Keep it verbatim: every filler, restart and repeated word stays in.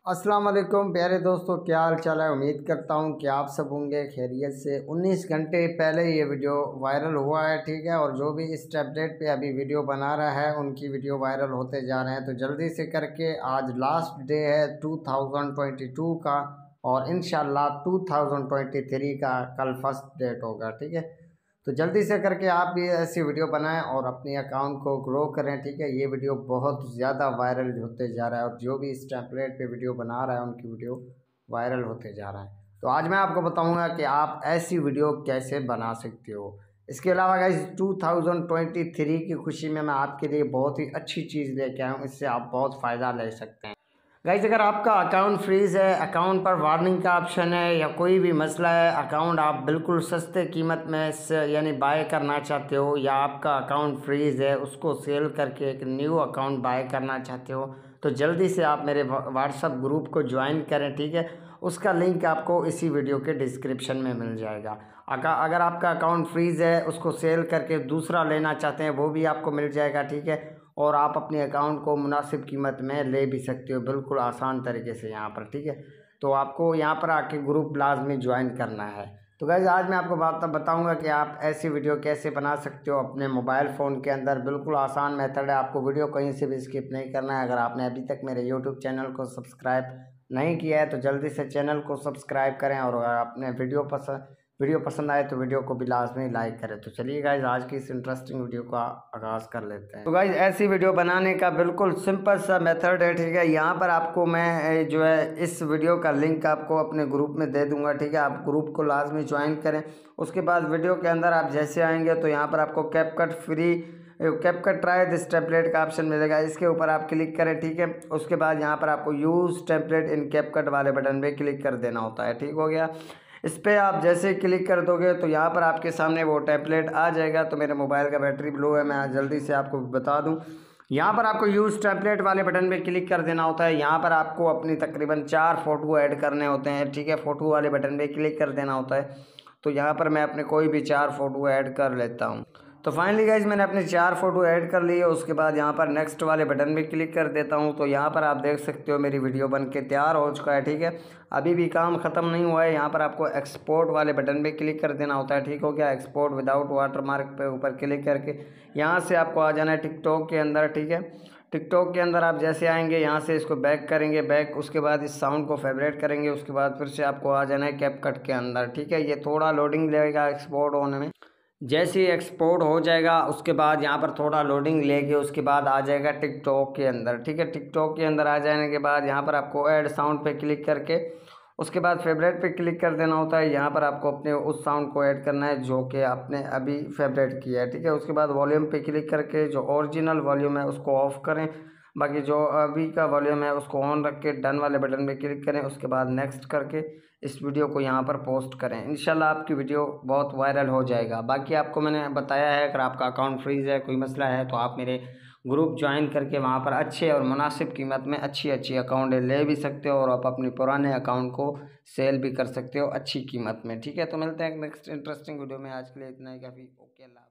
अस्सलाम वालेकुम प्यारे दोस्तों, क्या हाल चाल है। उम्मीद करता हूँ कि आप सब होंगे खैरियत से। उन्नीस घंटे पहले ये वीडियो वायरल हुआ है, ठीक है। और जो भी इस टैबलेट पे अभी वीडियो बना रहा है उनकी वीडियो वायरल होते जा रहे हैं। तो जल्दी से करके आज लास्ट डे है टू थाउजेंड ट्वेंटी टू का, और इंशाल्लाह टू थाउजेंड ट्वेंटी थ्री का कल फर्स्ट डेट होगा, ठीक है। तो जल्दी से करके आप भी ऐसी वीडियो बनाएं और अपने अकाउंट को ग्रो करें, ठीक है। ये वीडियो बहुत ज़्यादा वायरल होते जा रहा है और जो भी इस टेम्पलेट पे वीडियो बना रहा है उनकी वीडियो वायरल होते जा रहा है। तो आज मैं आपको बताऊंगा कि आप ऐसी वीडियो कैसे बना सकते हो। इसके अलावा guys two thousand twenty three की खुशी में मैं आपके लिए बहुत ही अच्छी चीज़ लेके आया हूँ, इससे आप बहुत फ़ायदा ले सकते हैं। गाइज अगर आपका अकाउंट फ्रीज़ है, अकाउंट पर वार्निंग का ऑप्शन है या कोई भी मसला है, अकाउंट आप बिल्कुल सस्ते कीमत में यानी बाय करना चाहते हो, या आपका अकाउंट फ्रीज़ है उसको सेल करके एक न्यू अकाउंट बाय करना चाहते हो, तो जल्दी से आप मेरे व्हाट्सअप ग्रुप को ज्वाइन करें, ठीक है। उसका लिंक आपको इसी वीडियो के डिस्क्रिप्शन में मिल जाएगा। अगर आपका अकाउंट फ्रीज़ है उसको सेल करके दूसरा लेना चाहते हैं वो भी आपको मिल जाएगा, ठीक है। और आप अपने अकाउंट को मुनासिब कीमत में ले भी सकते हो बिल्कुल आसान तरीके से यहाँ पर, ठीक है। तो आपको यहाँ पर आके ग्रुप लाजमी ज्वाइन करना है। तो गाइस आज मैं आपको बात बताऊंगा कि आप ऐसी वीडियो कैसे बना सकते हो अपने मोबाइल फ़ोन के अंदर। बिल्कुल आसान मेथड है, आपको वीडियो कहीं से भी स्किप नहीं करना है। अगर आपने अभी तक मेरे यूट्यूब चैनल को सब्सक्राइब नहीं किया है तो जल्दी से चैनल को सब्सक्राइब करें, और अगर आपने वीडियो पसंद वीडियो पसंद आए तो वीडियो को भी लाजमी लाइक करें। तो चलिए गाइज आज की इस इंटरेस्टिंग वीडियो का आगाज़ कर लेते हैं। तो गाइज ऐसी वीडियो बनाने का बिल्कुल सिंपल सा मेथड है, ठीक है। यहाँ पर आपको मैं जो है इस वीडियो का लिंक आपको अपने ग्रुप में दे दूंगा, ठीक है। आप ग्रुप को लाजमी ज्वाइन करें। उसके बाद वीडियो के अंदर आप जैसे आएंगे तो यहाँ पर आपको CapCut free CapCut try this template का ऑप्शन मिलेगा, इसके ऊपर आप क्लिक करें, ठीक है। उसके बाद यहाँ पर आपको यूज़ टेम्पलेट इन कैपकट वाले बटन पे क्लिक कर देना होता है, ठीक हो गया। इस पर आप जैसे क्लिक कर दोगे तो यहाँ पर आपके सामने वो टैबलेट आ जाएगा। तो मेरे मोबाइल का बैटरी लो है, मैं आज जल्दी से आपको बता दूँ। यहाँ पर आपको यूज़ टैबलेट वाले बटन पे क्लिक कर देना होता है। यहाँ पर आपको अपनी तकरीबन चार फ़ोटो ऐड करने होते हैं, ठीक है। फ़ोटो वाले बटन पे क्लिक कर देना होता है। तो यहाँ पर मैं अपने कोई भी चार फ़ोटो ऐड कर लेता हूँ। तो फाइनली गाइज मैंने अपने चार फ़ोटो ऐड कर लिए। उसके बाद यहाँ पर नेक्स्ट वाले बटन पे क्लिक कर देता हूँ। तो यहाँ पर आप देख सकते हो मेरी वीडियो बन के तैयार हो चुका है, ठीक है। अभी भी काम ख़त्म नहीं हुआ है। यहाँ पर आपको एक्सपोर्ट वाले बटन पे क्लिक कर देना होता है, ठीक हो गया। एक्सपोर्ट विदाउट वाटरमार्क पे ऊपर क्लिक करके यहाँ से आपको आ जाना है टिकटॉक के अंदर, ठीक है। टिकटॉक के अंदर आप जैसे आएंगे यहाँ से इसको बैक करेंगे, बैक उसके बाद इस साउंड को फेवरेट करेंगे। उसके बाद फिर से आपको आ जाना है कैपकट के अंदर, ठीक है। ये थोड़ा लोडिंग लेगा एक्सपोर्ट होने में। जैसे ही एक्सपोर्ट हो जाएगा उसके बाद यहाँ पर थोड़ा लोडिंग लेके उसके बाद आ जाएगा टिकटॉक के अंदर, ठीक है। टिकटॉक के अंदर आ जाने के बाद यहाँ पर आपको ऐड साउंड पे क्लिक करके उसके बाद फेवरेट पे क्लिक कर देना होता है। यहाँ पर आपको अपने उस साउंड को ऐड करना है जो कि आपने अभी फेवरेट किया है, ठीक है। उसके बाद वॉल्यूम पे क्लिक करके जो ओरिजिनल वॉल्यूम है उसको ऑफ करें, बाकी जो अभी का वॉल्यूम है उसको ऑन रख के डन वाले बटन पे क्लिक करें। उसके बाद नेक्स्ट करके इस वीडियो को यहाँ पर पोस्ट करें। इंशाल्लाह आपकी वीडियो बहुत वायरल हो जाएगा। बाकी आपको मैंने बताया है अगर आपका अकाउंट फ्रीज़ है, कोई मसला है, तो आप मेरे ग्रुप ज्वाइन करके वहाँ पर अच्छे और मुनासिब कीमत में अच्छी अच्छी अकाउंट ले भी सकते हो, और आप अपने पुराने अकाउंट को सेल भी कर सकते हो अच्छी कीमत में, ठीक है। तो मिलते हैं नेक्स्ट इंटरेस्टिंग वीडियो में। आज के लिए इतना ही काफ़ी। ओके, अल्लाह।